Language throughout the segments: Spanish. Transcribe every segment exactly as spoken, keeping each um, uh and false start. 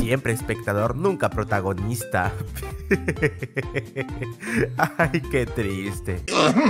Siempre espectador, nunca protagonista. Ay, qué triste.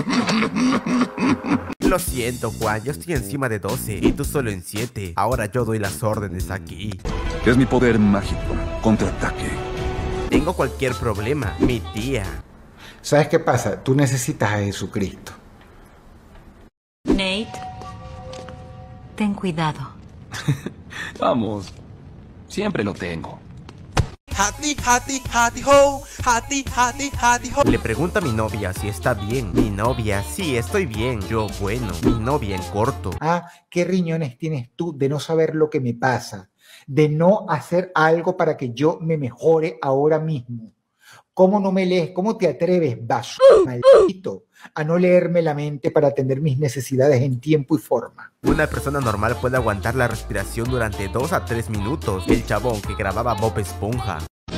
Lo siento, Juan, yo estoy encima de doce y tú solo en siete. Ahora yo doy las órdenes aquí. Es mi poder mágico. Contraataque. Tengo cualquier problema, mi tía. ¿Sabes qué pasa? Tú necesitas a Jesucristo. Nate, ten cuidado. Vamos. Siempre lo tengo. Hati, hati, hati, ho. Hati, hati, hati, ho. Le pregunta a mi novia si está bien. Mi novia, sí, estoy bien. Yo, bueno. Mi novia en corto. Ah, ¿qué riñones tienes tú de no saber lo que me pasa? De no hacer algo para que yo me mejore ahora mismo. ¿Cómo no me lees? ¿Cómo te atreves, basura, maldito, a no leerme la mente para atender mis necesidades en tiempo y forma? Una persona normal puede aguantar la respiración durante dos a tres minutos. El chabón que grababa Bob Esponja.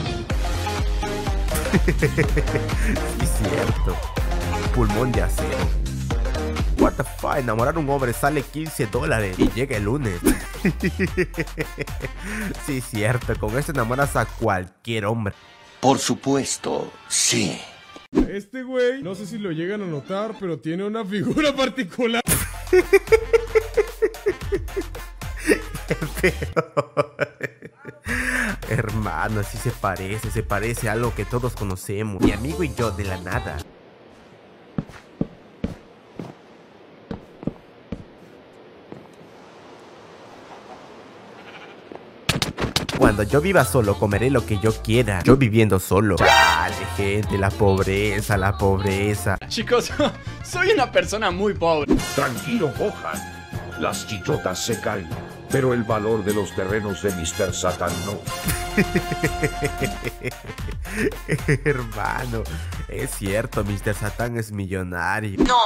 Sí, cierto. Pulmón de acero. What the fuck, enamorar a un hombre sale quince dólares y llega el lunes. Sí, cierto, con esto enamoras a cualquier hombre. Por supuesto, sí. Este güey, no sé si lo llegan a notar, pero tiene una figura particular. Hermano, sí se parece, se parece a algo que todos conocemos. Mi amigo y yo de la nada. Cuando yo viva solo, comeré lo que yo quiera. Yo viviendo solo. Chale, gente, la pobreza, la pobreza. Chicos, soy una persona muy pobre. Tranquilo, Gohan. Las chichotas se caen, pero el valor de los terrenos de mister Satan no. Hermano, es cierto, mister Satan es millonario. No.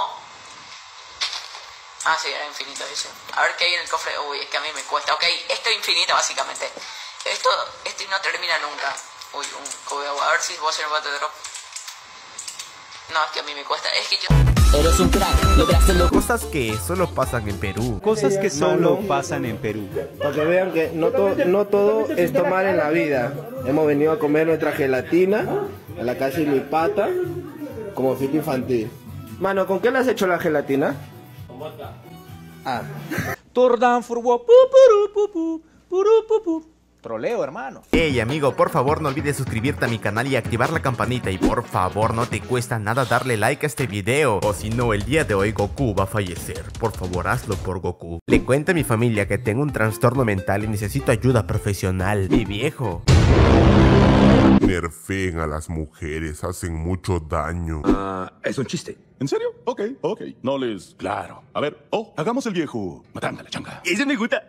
Ah, sí, era infinito, dice. A ver qué hay en el cofre. Uy, es que a mí me cuesta. Ok, esto es infinito, básicamente. Esto, esto no termina nunca. Uy, un cubo de agua. A ver si puedo hacer un bate drop. No, es que a mí me cuesta. Es que yo... Eres un crack, lograste lo... Cosas que solo pasan en Perú. Cosas que solo pasan en Perú. Para que vean que no, to no todo es tomar en la vida. Hemos venido a comer nuestra gelatina en la casa de mi pata como fiesta infantil. Mano, ¿con qué le has hecho la gelatina? Con vodka. Ah. Tordan furbo. Troleo, hermano. Hey amigo, por favor no olvides suscribirte a mi canal y activar la campanita. Y por favor no te cuesta nada darle like a este video, o si no el día de hoy Goku va a fallecer. Por favor hazlo por Goku. Le cuento a mi familia que tengo un trastorno mental y necesito ayuda profesional. Mi viejo. Nerfeen a las mujeres, hacen mucho daño. Ah, es un chiste. ¿En serio? Ok, ok. No les... Claro. A ver, oh, hagamos el viejo. Matanga la changa. Ese me gusta.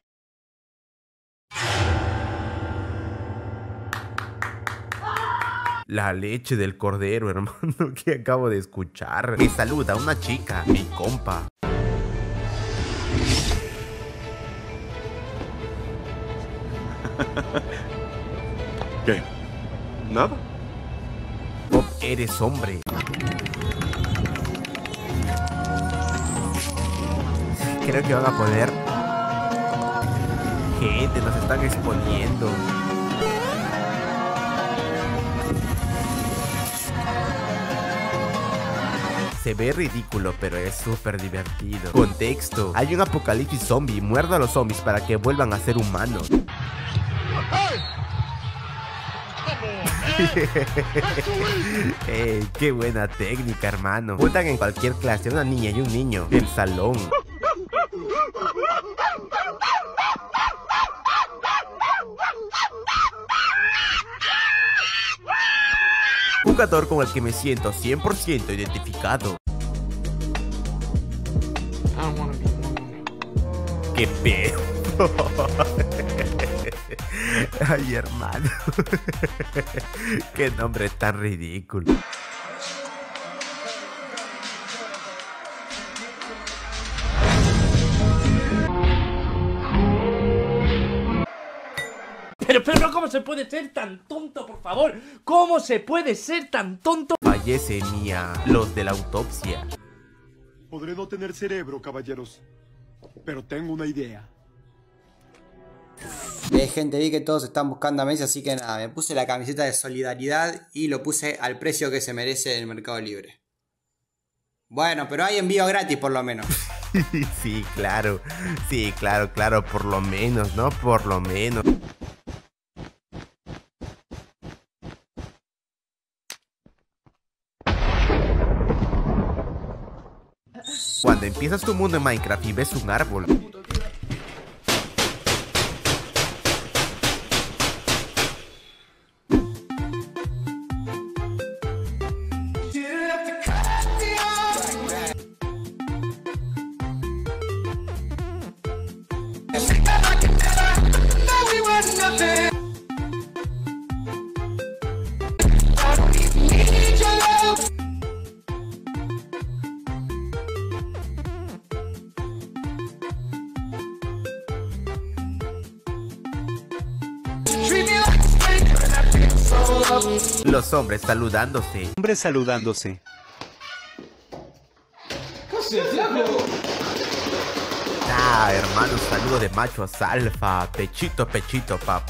La leche del cordero, hermano, que acabo de escuchar. Me saluda una chica, mi compa. ¿Qué? ¿Nada? Bob, eres hombre. Creo que van a poder. Gente, nos están exponiendo. Se ve ridículo, pero es súper divertido. Contexto: hay un apocalipsis zombie. Muerda a los zombies para que vuelvan a ser humanos. Hey, qué buena técnica, hermano. Juntan en cualquier clase una niña y un niño en salón. Jugador con el que me siento cien por ciento identificado. ¡Qué pedo! Ay, hermano. Qué nombre tan ridículo. Pero, pero, ¿cómo se puede ser tan tonto, por favor? ¿Cómo se puede ser tan tonto? Fallece Mía, los de la autopsia. Podré no tener cerebro, caballeros, pero tengo una idea. Eh, gente, vi que todos están buscando a Messi, así que nada, me puse la camiseta de solidaridad y lo puse al precio que se merece en el Mercado Libre. Bueno, pero hay envío gratis por lo menos. Sí, claro. Sí, claro, claro, por lo menos, ¿no? Por lo menos. Cuando empiezas tu mundo en Minecraft y ves un árbol, los hombres saludándose. Hombres saludándose. Ah, hermano, saludo de machos alfa. Pechito, pechito, pap.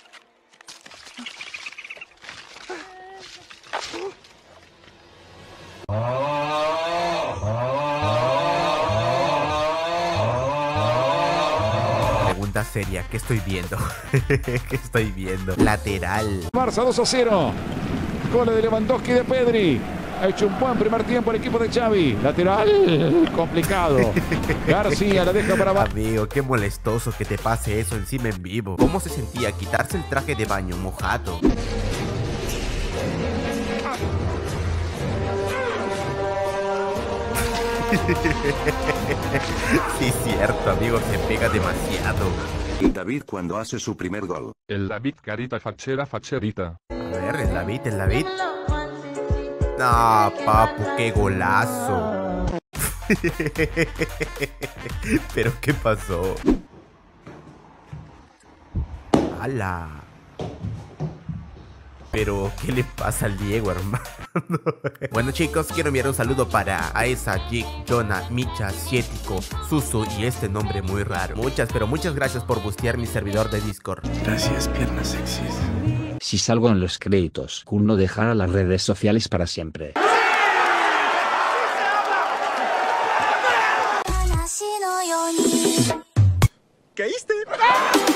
Pregunta seria, ¿qué estoy viendo? ¿Qué estoy viendo? Lateral. Barça dos a cero. Gol de Lewandowski, de Pedri. Ha hecho un buen primer tiempo el equipo de Xavi. Lateral, complicado. García la deja para abajo. Amigo, qué molestoso que te pase eso encima en vivo. ¿Cómo se sentía quitarse el traje de baño mojado? Sí, cierto, amigo, se pega demasiado. El David cuando hace su primer gol. El David carita fachera facherita. A ver, el David, el David. No, papu, qué golazo. Pero ¿qué pasó? ¡Hala! Pero, ¿qué le pasa al Diego, hermano? Bueno, chicos, quiero enviar un saludo para Aesa, Jig, Jonah, Micha, Ciético, Susu y este nombre muy raro. Muchas, pero muchas gracias por bustear mi servidor de Discord. Gracias, piernas sexys. Si salgo en los créditos, Kun no dejará las redes sociales para siempre. ¿Caíste?